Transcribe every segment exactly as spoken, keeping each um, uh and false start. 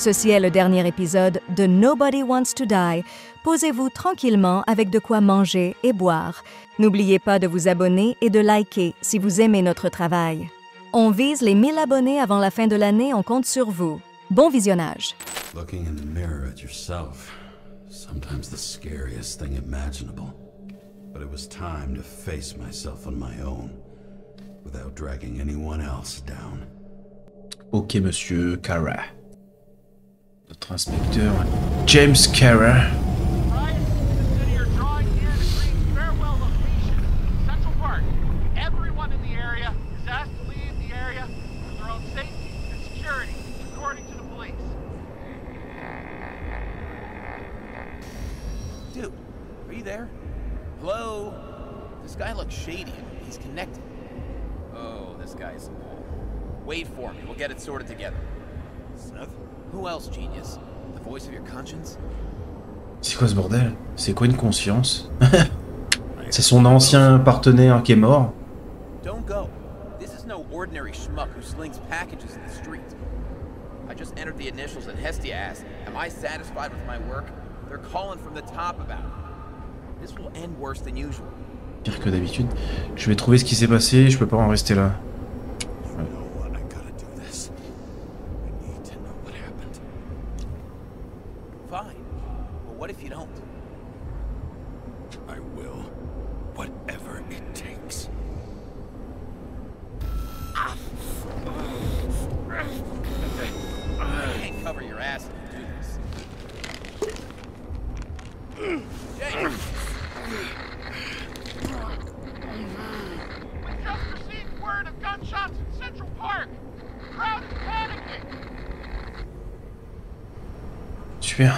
Ceci est le dernier épisode de Nobody Wants to Die. Posez-vous tranquillement avec de quoi manger et boire. N'oubliez pas de vous abonner et de liker si vous aimez notre travail. On vise les mille abonnés avant la fin de l'année, on compte sur vous. Bon visionnage. Looking in the mirror at yourself, sometimes the scariest thing imaginable. But it was time to face myself on my own, without dragging anyone else down. Ok, monsieur Kara. Notre inspecteur James Kara. Dude, are you there? Hello? This guy looks shady. He's connected. Oh, this guy's... Wait for me. We'll get it sorted together. Snuff? Who else, genius? The voice of your conscience? C'est quoi ce bordel? C'est quoi une conscience? C'est son ancien partenaire qui est mort. Don't go. This is no ordinary schmuck who slings packages in the street. I just entered the initials and Hestia asked, am I satisfied with my work? They're calling from the top about it. This will end worse than usual. Pire que d'habitude. Je vais trouver ce qui s'est passé, je peux pas en rester là. Fine. But what if you don't? I will. Whatever it takes. I can't cover your ass and do this. James! We just received word of gunshots in Central Park. The crowd is panicking. Super.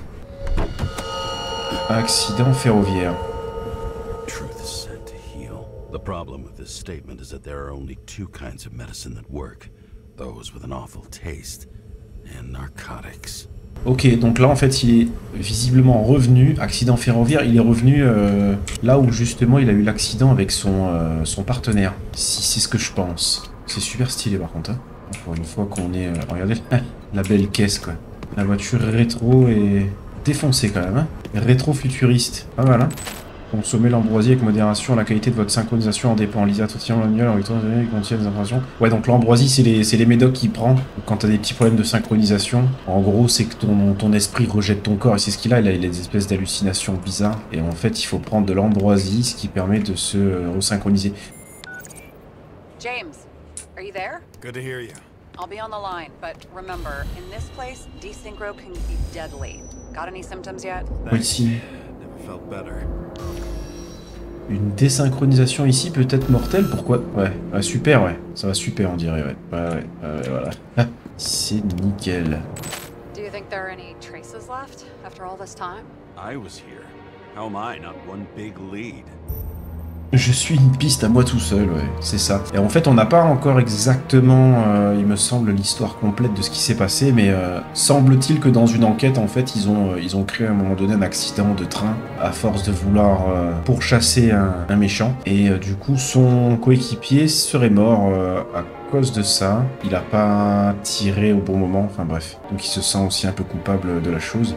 Accident ferroviaire. Truth is said to heal. The problem with this statement is that there are only two kinds of medicine that work. Those with an awful taste and narcotics. Ok, donc là en fait il est visiblement revenu, accident ferroviaire, il est revenu euh, là où justement il a eu l'accident avec son, euh, son partenaire. Si c'est ce que je pense. C'est super stylé par contre. Hein. Pour une fois qu'on est... Euh, regardez la belle caisse quoi. La voiture rétro est défoncée quand même. Hein. Rétro-futuriste, pas mal hein. Consommez l'ambroisie avec modération, la qualité de votre synchronisation en dépend. Lisez attentivement le manuel en lecture des contient des informations. Ouais, donc l'ambroisie, c'est les, les médocs qu'il prend. Quand t'as des petits problèmes de synchronisation, en gros, c'est que ton, ton esprit rejette ton corps. Et c'est ce qu'il a, il a, il a des espèces d'hallucinations bizarres. Et en fait, il faut prendre de l'ambroisie, ce qui permet de se euh, resynchroniser. James, are you there? Good to hear you. I'll be on the line, but remember, in this place, desynchro can be deadly. Got any symptoms yet? Oui, si. Never felt better. Une désynchronisation ici peut être mortelle, pourquoi? Ouais, ouais, super, ouais. Ça va super, on dirait, ouais. Ouais, ouais, ouais, voilà. C'est nickel. Do you think there are any traces left after all this time? I was here. How am I not one big lead? Je suis une piste à moi tout seul, ouais, c'est ça. Et en fait, on n'a pas encore exactement, euh, il me semble, l'histoire complète de ce qui s'est passé, mais euh, semble-t-il que dans une enquête, en fait, ils ont, euh, ils ont créé à un moment donné un accident de train à force de vouloir euh, pourchasser un, un méchant. Et euh, du coup, son coéquipier serait mort euh, à cause de ça. Il n'a pas tiré au bon moment, enfin bref. Donc il se sent aussi un peu coupable de la chose.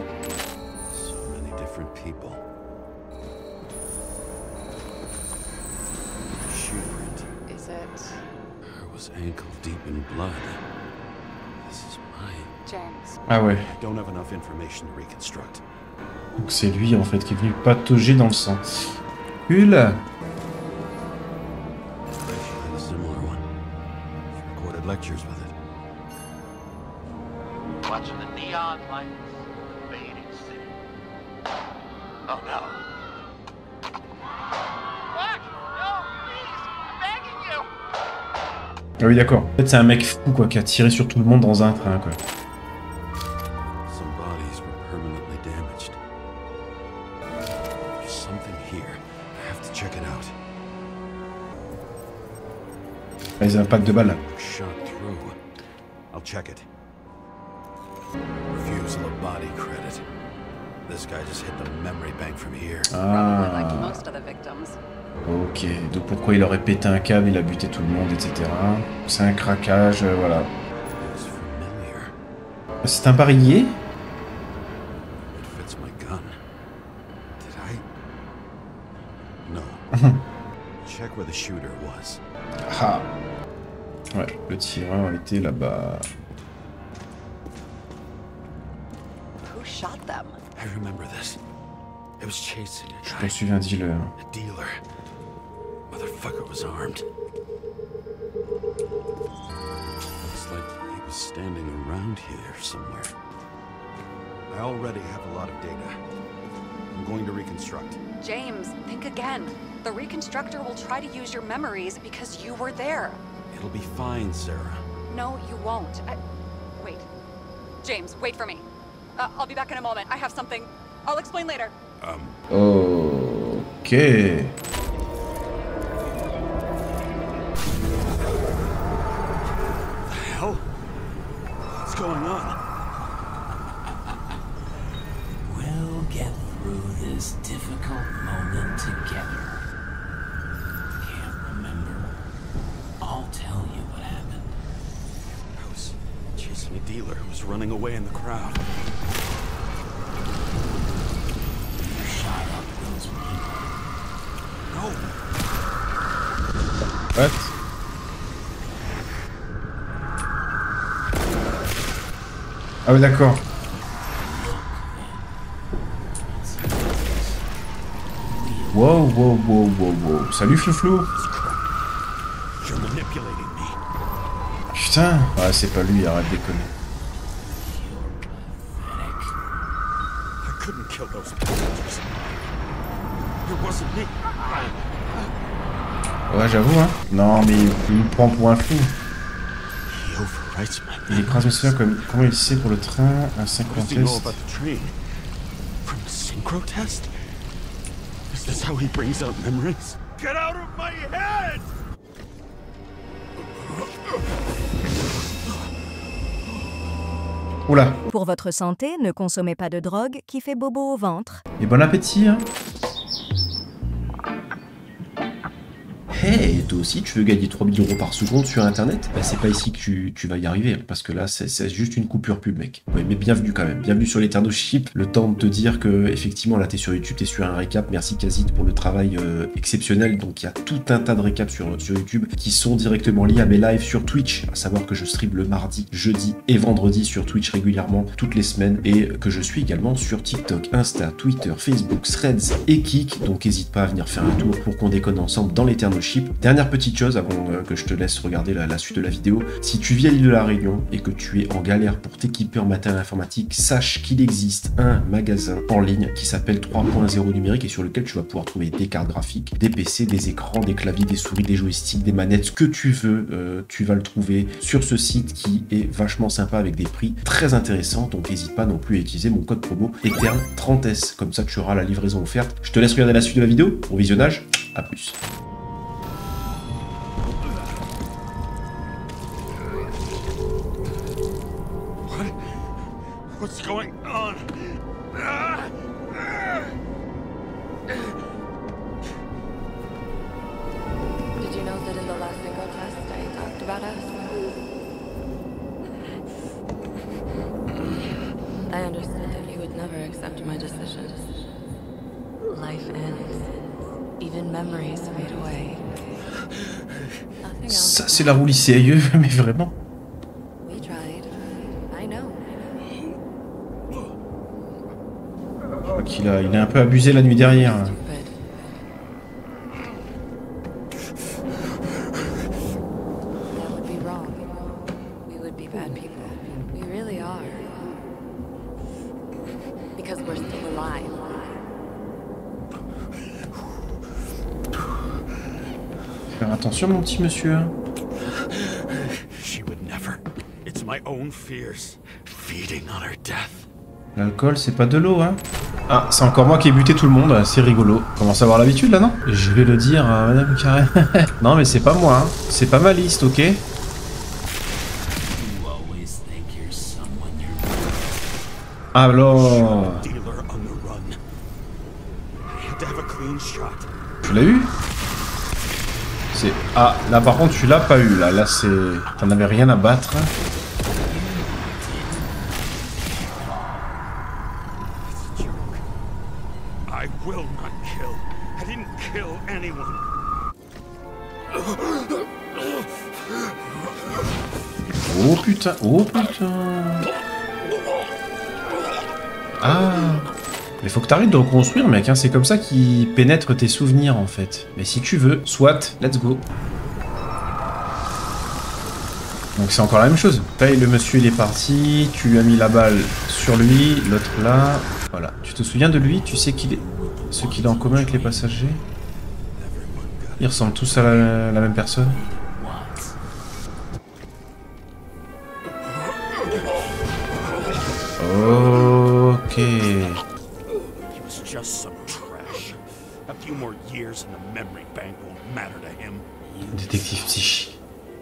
Ankle deep in blood. This is mine. James. Ah ouais. I don't have enough information to reconstruct. Donc c'est lui en fait qui est venu patauger dans le sang. Hul. Recorded lectures with it. Watching the neon lights fading city. Oh no. Ah oui d'accord. En fait c'est un mec fou quoi qui a tiré sur tout le monde dans un train quoi. Some bodies were permanently damaged. There's something here. I have to check it out. Ah, ils ont un pack de balles. Shot through. I'll check it. Refusal of body credit. This guy just hit the memory bank from here. Probably like Ah. most of the victims. Ok, donc pourquoi il aurait pété un câble, il a buté tout le monde, et cetera. C'est un craquage, euh, voilà. It's familiar. C'est un barillet. It fits my gun. Did I? No. Check where the shooter was. Ah. Ouais, le tireur était là-bas. Who shot them? I remember this. It was chasing a Je guy. poursuivais un dealer. A dealer. Motherfucker was armed. Looks like he was standing around here somewhere. I already have a lot of data. I'm going to reconstruct. James, think again. The reconstructor will try to use your memories because you were there. It'll be fine, Sarah. No, you won't. I... Wait. James, wait for me. Uh, I'll be back in a moment. I have something. I'll explain later. Um, Ok. the hell? What's going on? We'll get through this difficult moment together. Can't remember. I'll tell you what happened. I was chasing a dealer who was running away in the crowd. You shot up those people. No! What? Ah oui, d'accord. Wow, wow, wow, wow, wow. Salut, Flouflou. You're manipulating me. Putain. Ah, c'est pas lui, arrête de déconner. I couldn't kill those passengers. It wasn't me. Ouais, j'avoue, hein. Non, mais il me prend pour un fou. He overwrites my Il écrase mes souvenirs comme... Comment il sait pour le train? Un What cinquante does he know test. about the train? From the synchro test? Is this how he brings out memories? Get out of my head! Oula. Pour votre santé, ne consommez pas de drogue qui fait bobo au ventre. Et bon appétit, hein. Hey, toi aussi tu veux gagner trois mille euros par seconde sur internet? Bah c'est pas ici que tu, tu vas y arriver, hein, parce que là c'est juste une coupure pub, mec. Ouais, mais bienvenue quand même, bienvenue sur l'Eternoship. Le temps de te dire que effectivement là t'es sur YouTube, t'es sur un récap. Merci Kazid pour le travail euh, exceptionnel. Donc il y a tout un tas de récaps sur, sur YouTube qui sont directement liés à mes lives sur Twitch. À savoir que je stream le mardi, jeudi et vendredi sur Twitch régulièrement, toutes les semaines, et que je suis également sur TikTok, Insta, Twitter, Facebook, Threads et Kik. Donc n'hésite pas à venir faire un tour pour qu'on déconne ensemble dans l'Eternoship. Dernière petite chose avant euh, que je te laisse regarder la, la suite de la vidéo. Si tu vis à l'île de la Réunion et que tu es en galère pour t'équiper en matériel informatique, sache qu'il existe un magasin en ligne qui s'appelle trois point zéro numérique et sur lequel tu vas pouvoir trouver des cartes graphiques, des P C, des écrans, des claviers, des souris, des joysticks, des manettes, ce que tu veux, euh, tu vas le trouver sur ce site qui est vachement sympa avec des prix très intéressants. Donc n'hésite pas non plus à utiliser mon code promo Etern trente S, comme ça tu auras la livraison offerte. Je te laisse regarder la suite de la vidéo. Bon visionnage, à plus. What's going on? Ah! Ah! Did you know that in the last synchro test I talked about us? I understood that you would never accept my decisions. Life ends. Even memories fade away. Nothing else. Ça c'est la roue lycéenne, mais vraiment. We tried. I know. Je crois qu'il a, il a un peu abusé la nuit dernière. Stupid. That would be wrong. We would be bad people. We really are. Because we're still alive. Faire attention mon petit monsieur. She would never. It's my own fears feeding on her death. L'alcool c'est pas de l'eau, hein. Ah, c'est encore moi qui ai buté tout le monde, c'est rigolo. Commence à avoir l'habitude là, non? Je vais le dire à Madame Karen. Non mais c'est pas moi, hein. C'est pas ma liste, ok? You always think you're someone you're Alors... Dealer on the run. I had to have a clean shot. Tu l'as eu? C'est... Ah, là par contre tu l'as pas eu, là. Là c'est... T'en avais rien à battre. Oh putain, oh putain. Ah. Mais faut que t'arrêtes de reconstruire, mec, hein. C'est comme ça qu'il pénètre tes souvenirs, en fait. Mais si tu veux, soit, let's go. Donc c'est encore la même chose. Là, le monsieur, il est parti. Tu lui as mis la balle sur lui, l'autre là. Voilà. Tu te souviens de lui? Tu sais qu'il est... ce qu'il a en commun avec les passagers? Ils ressemblent tous à la, la même personne. Ok. Détective psychique.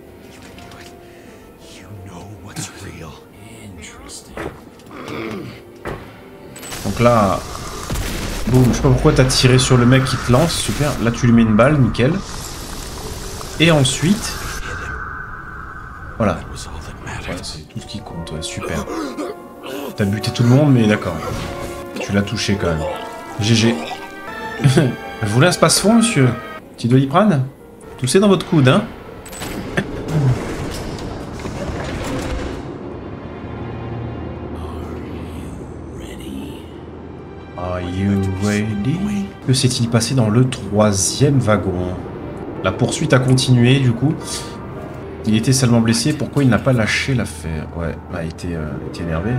Donc là, boum, je sais pas pourquoi t'as tiré sur le mec qui te lance, super. Là tu lui mets une balle, nickel. Et ensuite, voilà. Ouais, c'est tout ce qui compte, ouais, super. T'as buté tout le monde, mais d'accord. Tu l'as touché quand même. G G. Vous voulez un space-fond, monsieur? Petit Doliprane? Toussez dans votre coude, hein? Are you ready? Que s'est-il passé dans le troisième wagon? La poursuite a continué, du coup. Il était seulement blessé, pourquoi il n'a pas lâché l'affaire? Ouais, bah, il était, euh, il était énervé.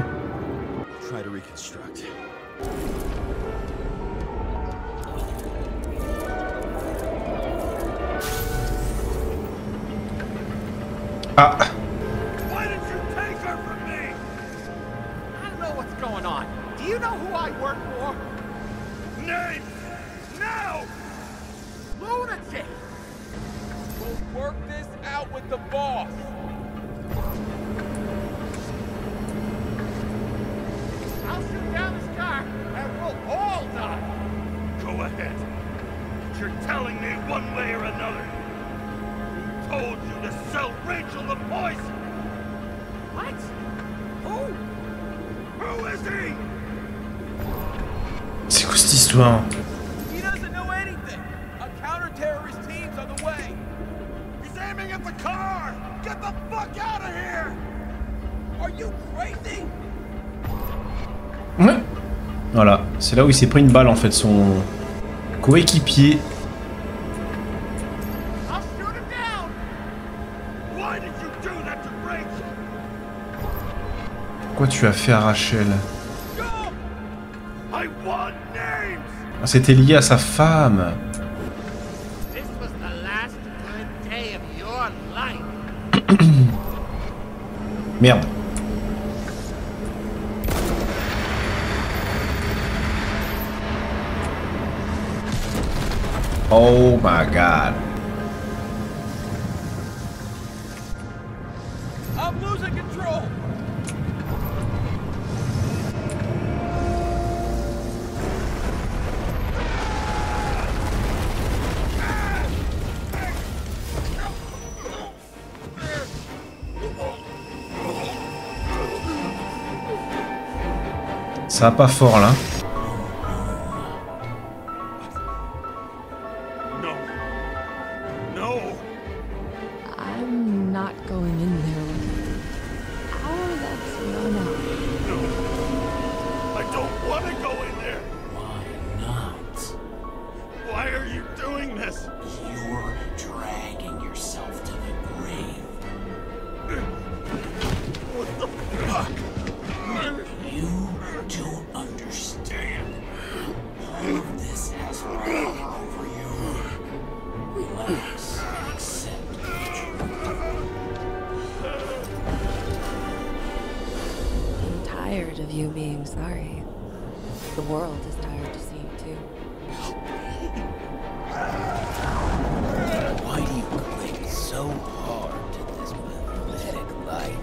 Ah! Why did you take her from me? I don't know what's going on. Do you know who I work for? Name! Now! Lunatic! We'll work this out with the boss. I'll shoot down this car and we'll all die. Go ahead. You're telling me one way or another. Who told you to sell Rachel the poison? What? Who? Who is he? C'est quoi cette histoire? He doesn't know anything. A counter-terrorist team's on the way. He's aiming at the car! Get the fuck out of here! Are you crazy? Ouais. Voilà, c'est là où il s'est pris une balle en fait, son coéquipier. I'll shoot him down! Why did you do that to Rachel? Pourquoi tu as fait à Rachel? Go! I want names! Ah, c'était lié à sa femme. This was the last good day of your life. Merde. Oh my god. I'm losing control. Ça va pas fort là. No. No! I'm not going in there with you. How that's run out. No! I don't want to go in there! Why not? Why are you doing this? You're dragging yourself to the grave. What the fuck? You don't understand. All of this has power over you. Relax and accept the truth. I'm tired of you being sorry. The world is tired to see you too. Why do you cling so hard to this pathetic life?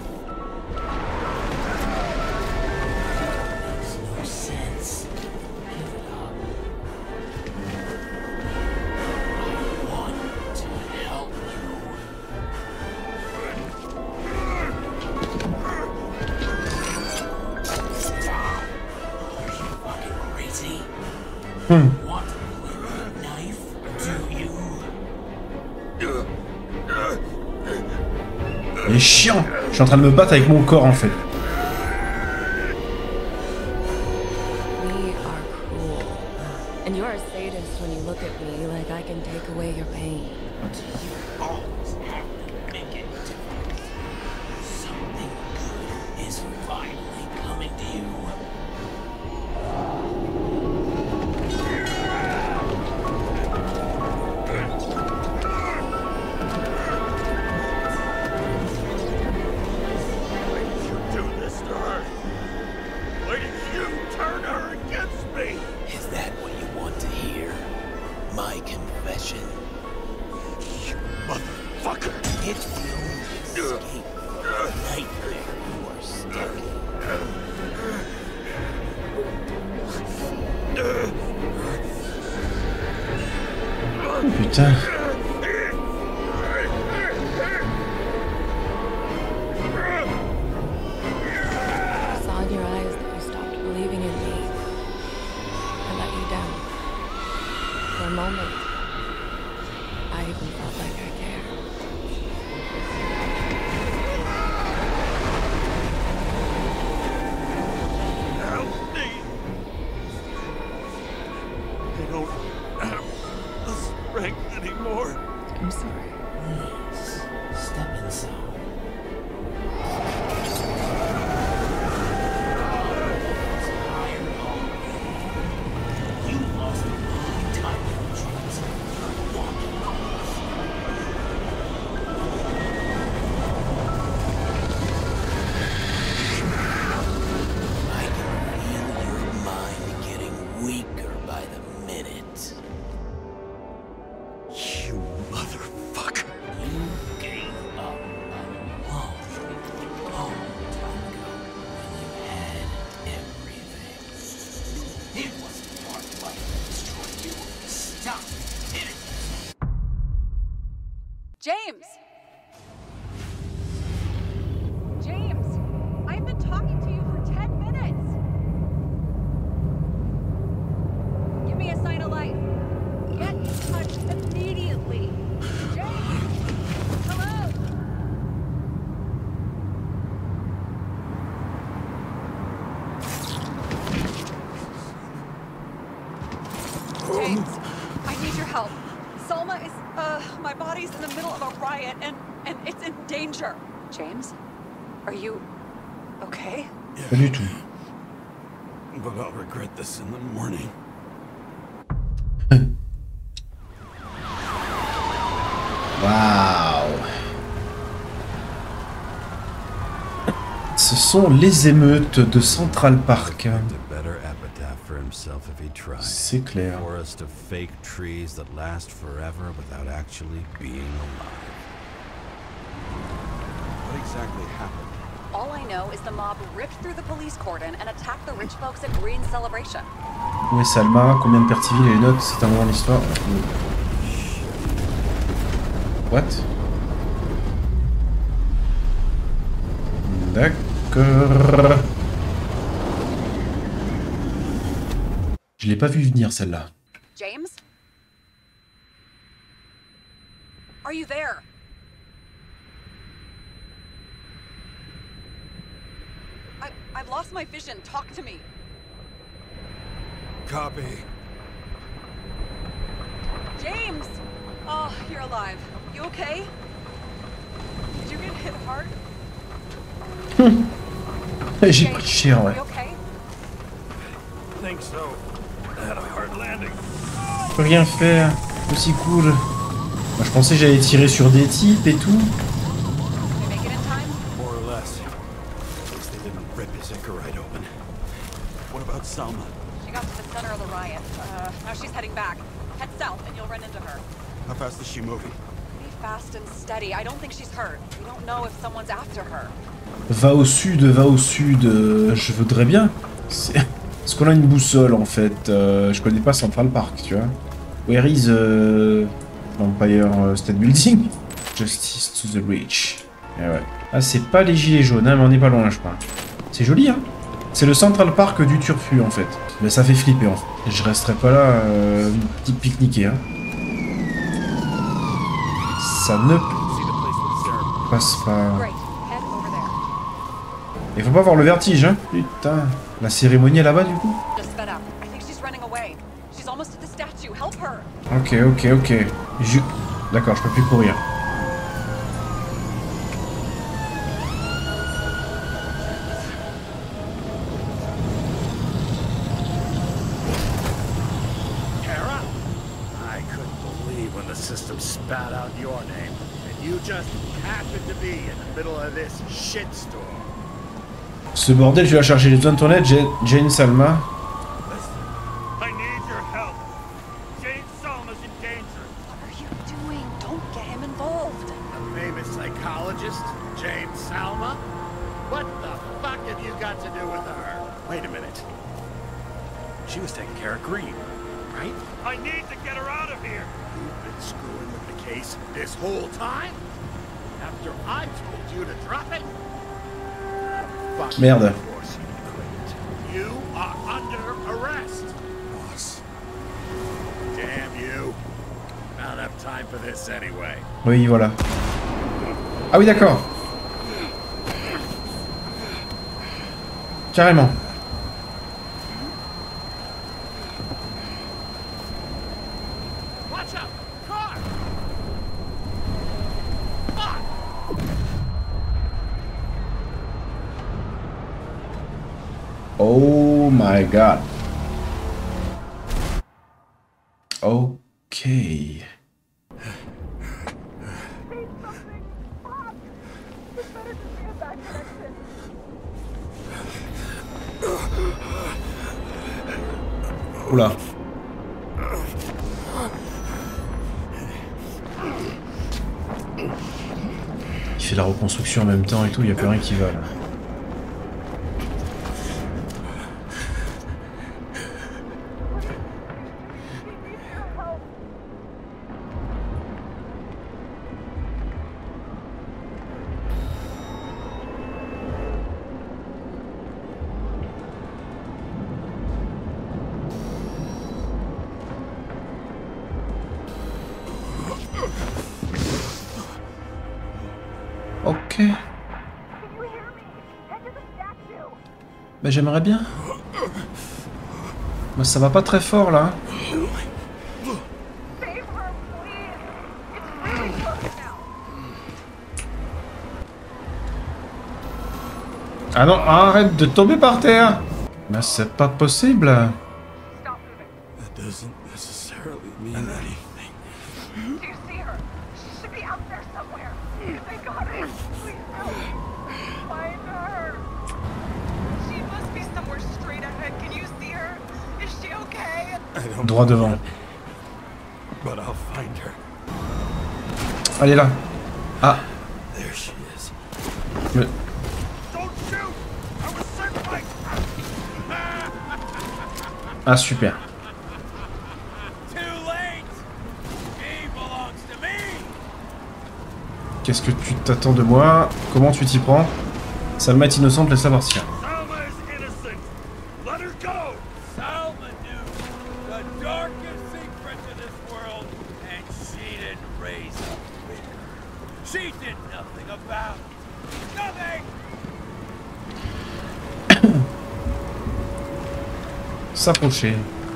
Makes no sense. Give it up. I want to help you. Stop. Are you fucking crazy? Hmm. Want to play with a knife? Do you? Il est chiant. Je suis en train de me battre avec mon corps en fait. We are cruel. And you are a sadist when you look at me like I can take away your pain. You always have to make it difficult. Something good is finally coming to you. My confession. You motherfucker! It's the only escape from the nightmare you are stuck in. Oh putain. I saw in your eyes that you stopped believing in me. I let you down. For a moment, I even felt like I cared. Help me! I don't have the strength anymore. I'm sorry. Please, step inside. You lost my time controls. Walking off. I can feel your mind getting weaker by the minute. You motherfucker. You gave up a long, long time ago when you had everything. It wasn't part of life that destroyed you. Stop it. James! James! I've been talking to you for ten minutes! Give me a sign of life. Get in touch immediately. James! Hello? James, I need your help. Salma is, uh, my body's in the middle of a riot and, and it's in danger. James, are you okay? Pas du tout. But I'll regret this in the morning. Waouh. Ce sont les émeutes de Central Park. A better epitaph for himself if he tried. C'est clair. Forest of fake trees that last forever without actually being alive. What exactly happened? All I know is the mob ripped through the police cordon and attacked the rich folks at Green Celebration. Où est Salma? Combien de pères civils et les notes? C'est un moment d'histoire. What? D'accord. Je l'ai pas vu venir celle-là. James? Are you there? I, I've lost my vision. Talk to me. Copy. James! Oh, you're alive. You okay? Did you get hit hard? J'ai pris cher, ouais. Are you okay? I think so. I had a hard landing. Je peux rien faire. Aussi cool. Moi, je pensais que j'allais tirer sur des types et tout. Did you make it in time? More or less. At least they didn't rip his anchor right open. What about Salma? She got to the center of the riot. Uh, now she's heading back. Head south and you'll run into her. How fast is she moving? Be fast and steady. I don't think she's hurt. We don't know if someone's after her. Va au sud, va au sud. euh, je voudrais bien. C'est... Est-ce qu'on a une boussole en fait? euh, Je connais pas Central Park, tu vois. Where is uh, Empire State Building? Justice to the Rich. Eh ouais. Ah, c'est pas les gilets jaunes, hein, mais on est pas loin, je crois. C'est joli, hein. C'est le Central Park du Turfu en fait. Mais ça fait flipper en fait. Je resterai pas là euh, pique-niquer, hein. Ça ne... See the place with Sarah. passe par... Great. Head over there. Il faut pas avoir le vertige, hein. Putain. La cérémonie est là-bas, du coup? Just sped up. I think she's running away. She's almost at the statue. Help her. Ok, ok, ok. Je... D'accord, je peux plus courir. Kara? I couldn't believe when the system spat out your name, and you just happened to be in the middle of this shitstorm. Ce bordel, je vais la charger. J'ai besoin de ton aide, Jane Salma. I need your help. Jane Salma's in danger. What are you doing? Don't get him involved. A famous psychologist, Jane Salma? What the fuck have you got to do with her? Wait a minute. She was taking care of Green, right? I need to get her out of here. You've been screwing with the case this whole time? After I told you to drop it? Fuck. Merde. Of course you couldn't. You are under arrest. Boss. Damn you. I don't have time for this anyway. Oui, voilà. Ah oui, d'accord. Carrément. Watch out! Car! Fuck! Oh my god. Okay. Oula. Il fait la reconstruction en même temps et tout, il n'y a plus rien qui va là. Ok. Ben j'aimerais bien. Mais ça va pas très fort là. Ah non, arrête de tomber par terre. Mais c'est pas possible. That doesn't necessarily mean anything. Do you see her? She should be out there somewhere. I got her. Please help. Find her. She must be somewhere straight ahead. Can you see her? Is she okay? I don't Droit know devant. yet, but I'll find her. Elle est là. Ah. There she is. Mais... Don't shoot! I was sent by... Ah super. Too late! He belongs to me! Qu'est-ce que tu t'attends de moi? Comment tu t'y prends? Salma est innocente, laisse-la partir. Salma is innocent! Let her go! Salma knew the darkest secret to this world, and she didn't raise a finger. She did nothing about it. Nothing! S'approcher.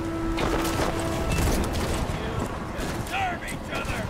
Serve each other!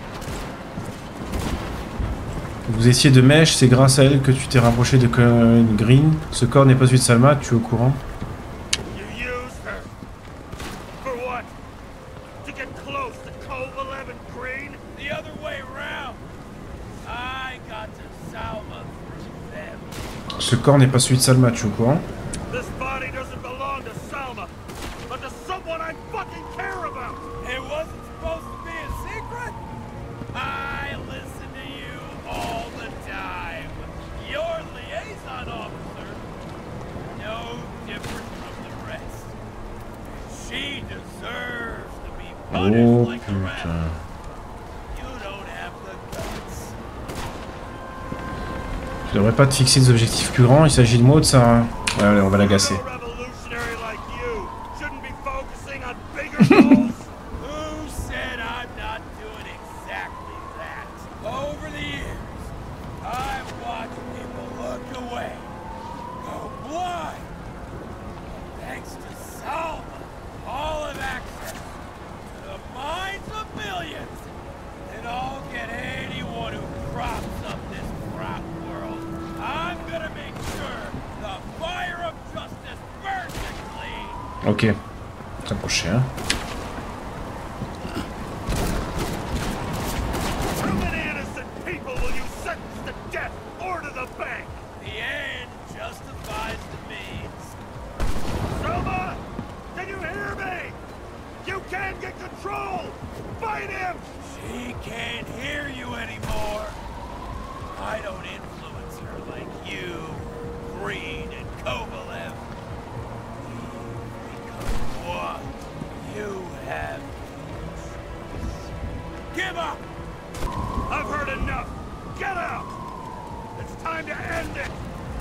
Vous étiez de mèche, c'est grâce à elle que tu t'es rapproché de Colin Green. Ce corps n'est pas celui de Salma, tu es au courant? You used her. For what? To get close to Cove eleven Green? The other way around. I got to Salma through them. Ce corps n'est pas celui de Salma, tu es au courant? This body doesn't belong to Salma, but to someone I fucking care about. It wasn't supposed to be a secret. I listen to you all the time. Your liaison officer, no different from the rest. She deserves to be punished Oh like the rest. putain. You don't have the guts. Je devrais pas te fixer des objectifs plus grands, il s'agit de moi ou de ça, hein. Ouais, allez, on va l'agacer. A revolutionary like you shouldn't be focusing on bigger goals. Who said I'm not doing exactly that? Over the years, I Ok. S'approcher, hein. How many innocent people will you sentence to death or to the bank? The end justifies the means. Selma! Can you hear me? You can't get control! Fight him! She can't hear you anymore. I don't influence her like you, Green and Kovalev. We've become one. You have give up! I've heard enough! Get out! It's time to end it!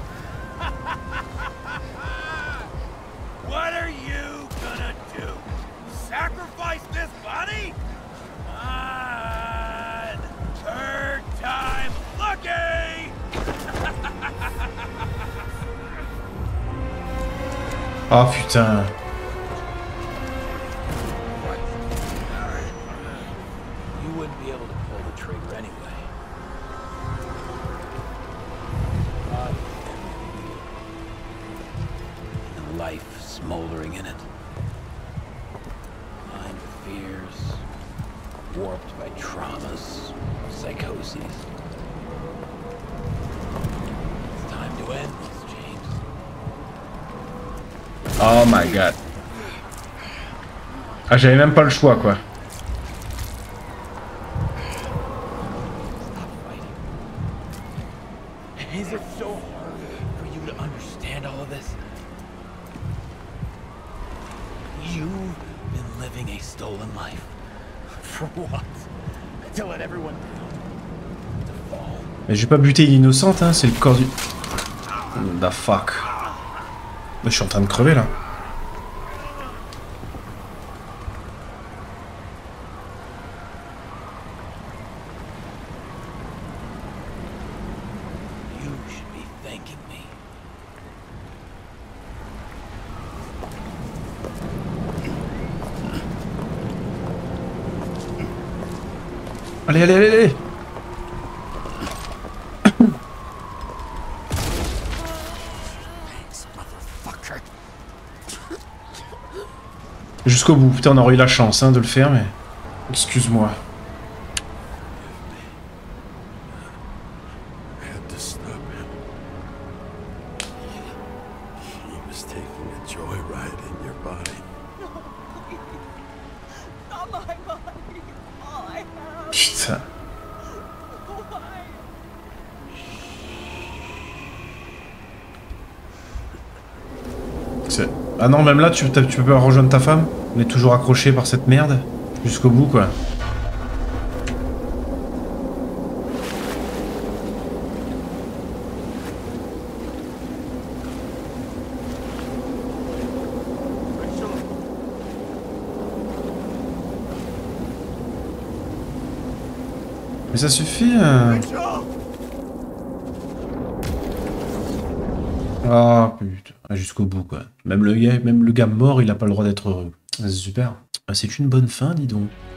What are you gonna do? Sacrifice this body? On third time lucky! Ah putain. You wouldn't be able to pull the trigger anyway. God, and life smoldering in it. Blind fears, warped by traumas, psychoses. It's time to end this, James. Oh my god. Ah, j'avais même pas le choix, quoi. Stop fighting. Is it so hard for you to understand all of this? You've been living a stolen life. For what? To let everyone down? To fall? Mais j'ai pas buté une innocente, hein, c'est le corps du... The fuck. Mais je suis en train de crever, là. You should be thanking me. Allez, allez, allez, allez. Jusqu'au bout. Putain, on aurait eu la chance hein, de le faire, mais... Excuse-moi. I had to stop him. He was taking a joyride in your body. Not my body. All I have. Putain. Why? C'est... Ah non, même là, tu, tu peux pas rejoindre ta femme? On est toujours accroché par cette merde. Jusqu'au bout, quoi. Mais ça suffit, hein. Ah putain, jusqu'au bout quoi. Même le gars, même le gars mort, il a pas le droit d'être heureux. C'est super. Ah, c'est une bonne fin, dis donc.